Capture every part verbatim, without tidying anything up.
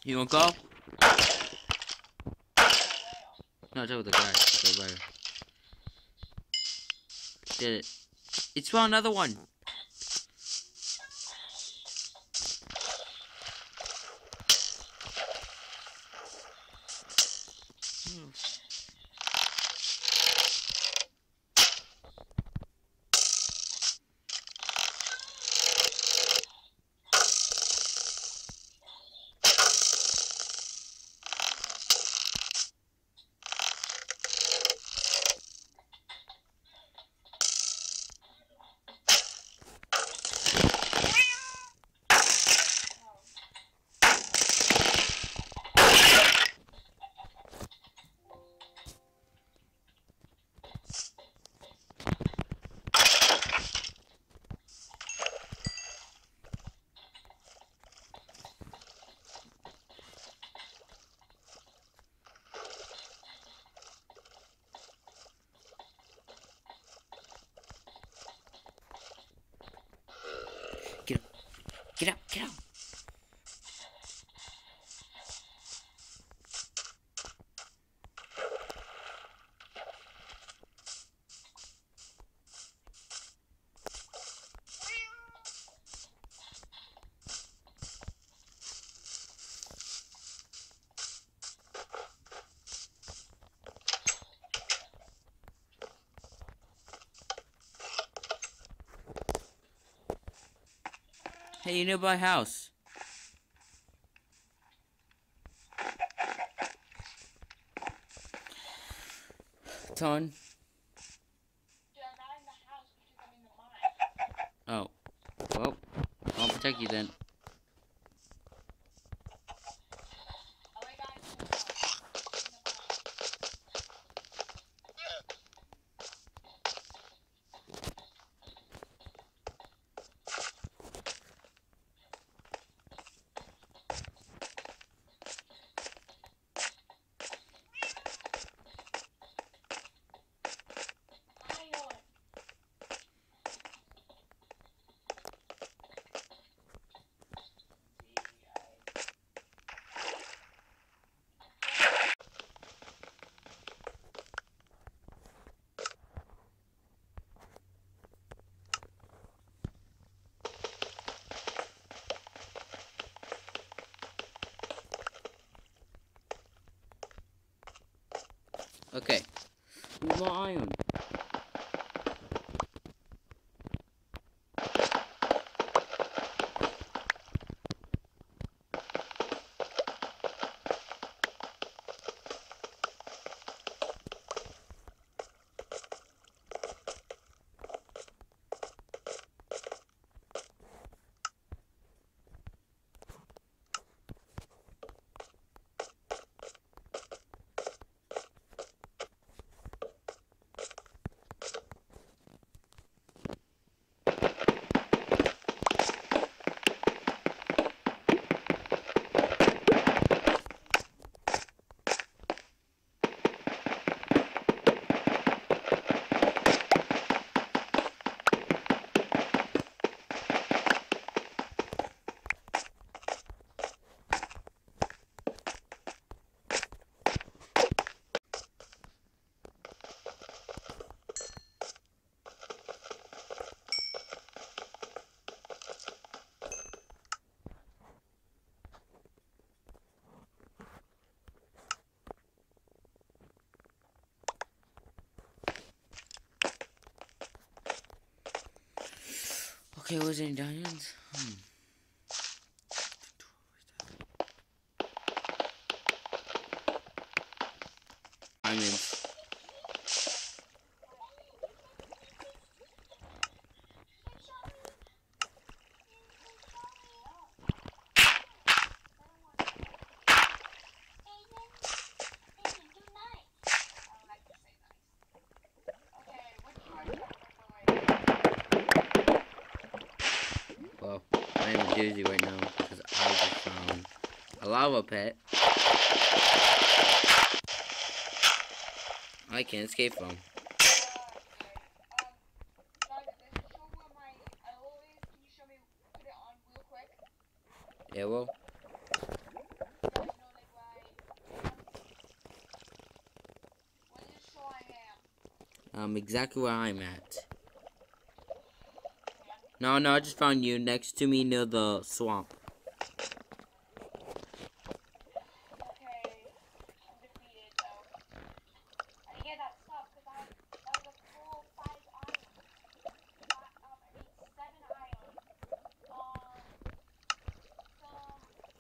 You wanna go? No, talk with the guy. Go right. Did it. It spawned another one. Get up. Get up. Get out. Hey, you nearby house. Ton. Yeah, I'm not in the house because I'm in the mine. Oh. Well, I'll protect you then. Oh my god, it's in the mine. I know it. Okay. Where's my iron? Okay, was any diamonds? Hmm. Diamonds. Well, I am a doozy right now because I just found a lava pit I can't escape from. Yeah, well. Um, exactly where I'm at. No, no, I just found you next to me near the swamp. Okay, I'm defeated though. I didn't get that stuff because I that was a full five iron. Five, um, I mean seven iron. Um, some.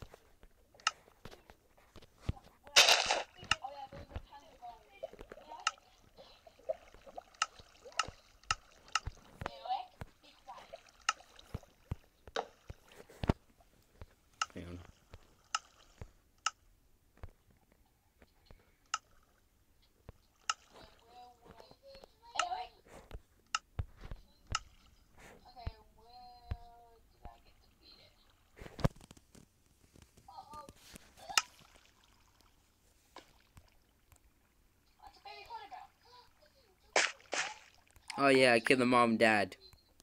some what else? Oh yeah, those are tons of gold. Eric, be quiet. Hang on. Eric. Okay, where did I get defeated? Uh-oh. That's a baby quarterback. Oh yeah, I killed the mom and dad.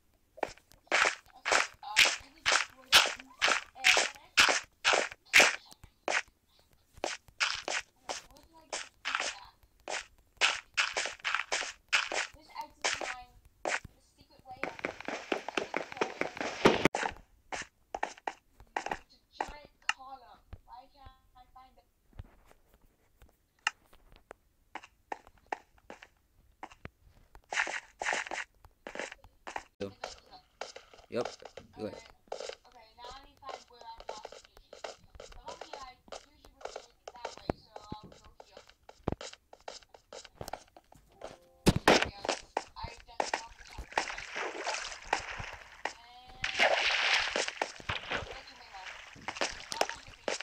Yep. Good. Okay, now I need to find where I lost usually. But normally I usually would go that way, so I'll go here. Yes, I've done it all the time. And let you make one. That one's defeated.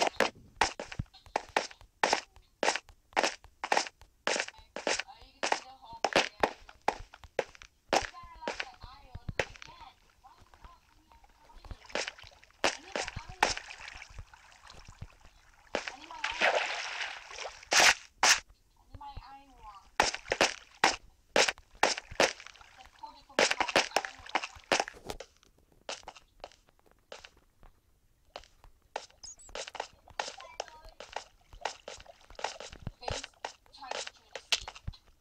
Uh, you can see the hole again. Because I lost my iron again. Why is it not coming out for mining? I need my iron. I need my iron. I need my iron one. That code for me my iron one. Face trying to train a snake.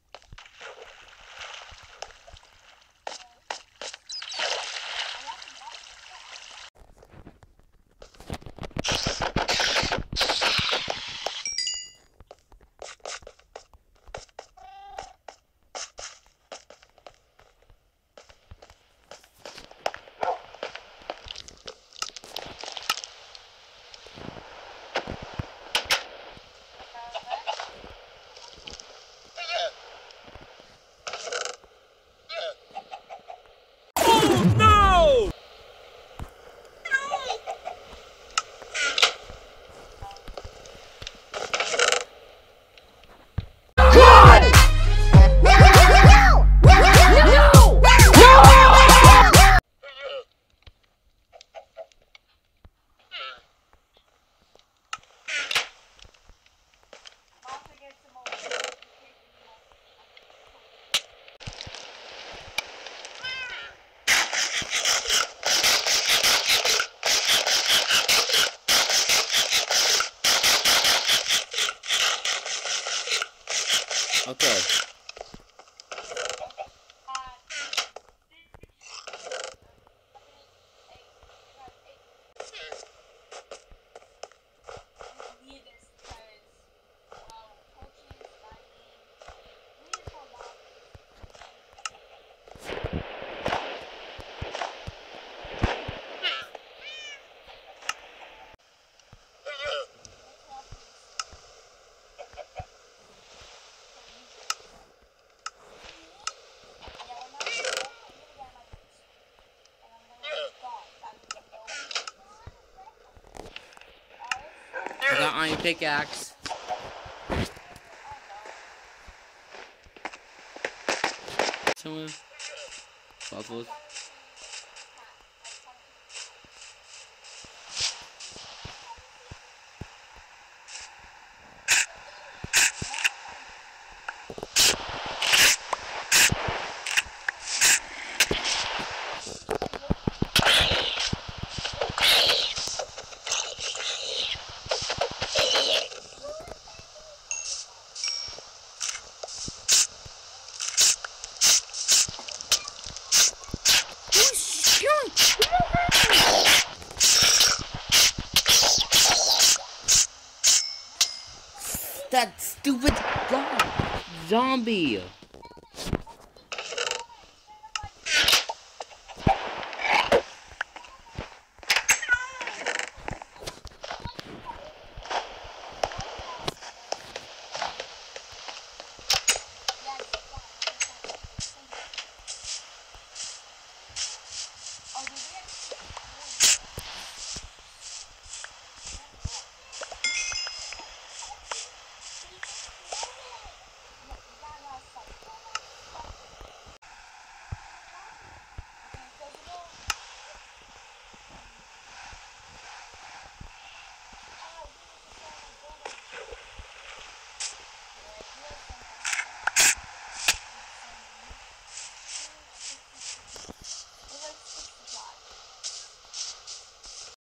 I lost a lot. Martha gets some more. Okay. I got iron pickaxe. Someone. Buffaloes. zombie!